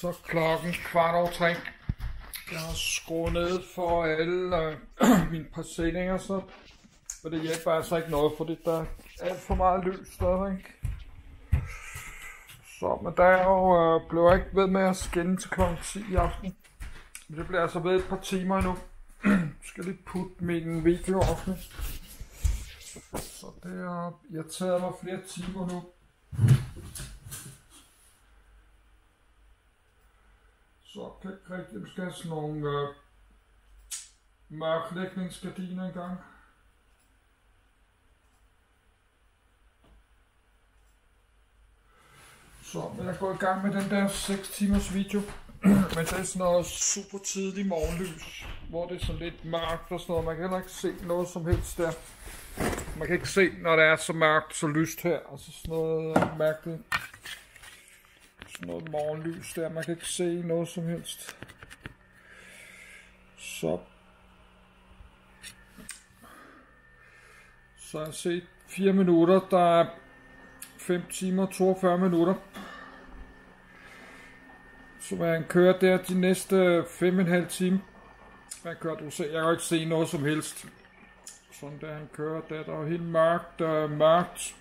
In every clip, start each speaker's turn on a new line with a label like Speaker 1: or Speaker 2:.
Speaker 1: Så klokken 2:15. Jeg har skruet ned for alle mine præsendninger, så men det hjælper altså ikke noget, fordi der er alt for meget lys stadigvæk. Så men der er jo blev jeg ikke ved med at skinne til klokken 10 i aften. Men det bliver altså ved et par timer endnu. Jeg skal lige putte min video op. Så det har irriteret mig flere timer nu. Så kan jeg ikke rigtig, måske have sådan nogle mørklægningsgardiner engang. Så men jeg går i gang med den der 6 timers video. Men det er sådan noget super tidlig morgenlys, hvor det er sådan lidt mørkt og sådan noget. Man kan heller ikke se noget som helst der. Man kan ikke se, når det er så mørkt, så lyst her. Og så sådan noget mærkeligt. Sådan noget morgenlys der. Man kan ikke se noget som helst. Så jeg har set 4 minutter. Der er 5 timer 42 minutter. Så man kører der de næste 5,5 timer. Man kører, du ser, jeg kan ikke se noget som helst. Sådan der han kører der er helt mørkt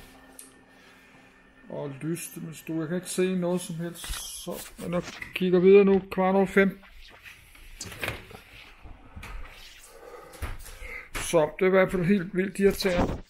Speaker 1: og lyst, men jeg kan ikke se noget som helst. Så men jeg kigger videre nu, 4:15. Så det er i hvert fald helt vildt irriterende.